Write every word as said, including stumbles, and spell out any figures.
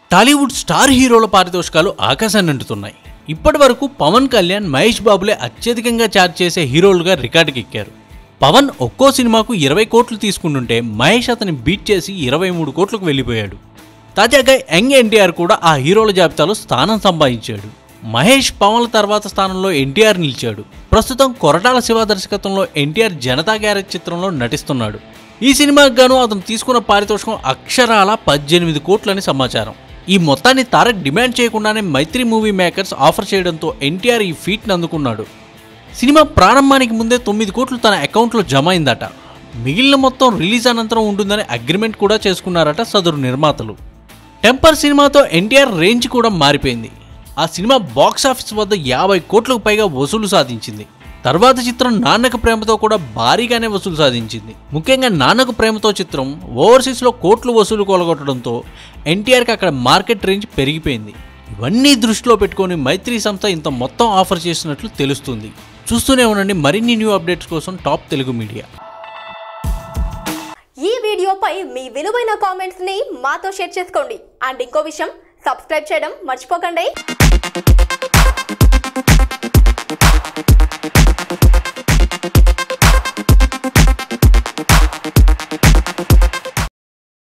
Tollywood star హీరోల పారితోషికాలు ఆకాశాన్ని అంటుతున్నాయి. ఇప్పటి వరకు పవన్ కళ్యాణ్, మహేష్ బాబులే అత్యధికంగా ఛార్జ్ చేసే హీరోలుగా రికార్డుకి ఎక్కారు. పవన్ ఒక్కో సినిమాకు ఇరవై కోట్లు తీసుకుంటుంటే మహేష్ అతని బీట్ చేసి ఇరవై మూడు కోట్లకు వెళ్ళిపోయాడు. తాజాగా యంగ్ ఎన్టీఆర్ కూడా ఆ హీరోల జాబితాలో స్థానం సంపాదించాడు. మహేష్, పవన్ల తర్వాత స్థానంలో ఎన్టీఆర్ నిలిచాడు. ప్రస్తుతం కొరటాల శివ దర్శకత్వంలో ఎన్టీఆర్ జనతా గ్యారేజ్ చిత్రంలో నటిస్తున్నాడు. ఈ సినిమాకు గాను అతను తీసుకున్న పారితోషికం అక్షరాల పద్దెనిమిది కోట్లని సమాచారం. ఈ మొత్తాన్ని తారక్ డిమాండ్ చేయకుండానే మైత్రి మూవీ మేకర్స్ ఆఫర్ చేయడంతో ఎన్టీఆర్ ఈ ఫీట్ని అందుకున్నాడు. సినిమా ప్రారంభానికి ముందే తొమ్మిది కోట్లు తన అకౌంట్లో జమ అయిందట. మిగిలిన మొత్తం రిలీజ్ అనంతరం ఉంటుందని అగ్రిమెంట్ కూడా చేసుకున్నారట సదరు నిర్మాతలు. టెంపర్ సినిమాతో ఎన్టీఆర్ రేంజ్ కూడా మారిపోయింది. ఆ సినిమా బాక్సాఫీస్ వద్ద యాభై కోట్లకు పైగా వసూలు సాధించింది. తర్వాత చిత్రం నాన్నకు ప్రేమతో కూడా భారీగానే వసూలు సాధించింది. ముఖ్యంగా నాన్నకు ప్రేమతో చిత్రం ఓవర్సీస్లో కోట్లు వసూలు కొలగొట్టడంతో ఎన్టీఆర్కి అక్కడ మార్కెట్ రేంజ్ పెరిగిపోయింది. ఇవన్నీ దృష్టిలో పెట్టుకొని మైత్రి సంస్థ ఇంత మొత్తం ఆఫర్ చేసినట్లు తెలుస్తుంది. చూస్తూనే ఉండండి మరిన్ని న్యూ అప్డేట్స్ కోసం టాప్ తెలుగు మీడియా. ఈ వీడియోపై మీ విలువైన కామెంట్స్ ని మాతో షేర్ చేసుకోండి. అండ్ ఇంకో విషయం, సబ్స్క్రైబ్ చేయడం మర్చిపోకండి.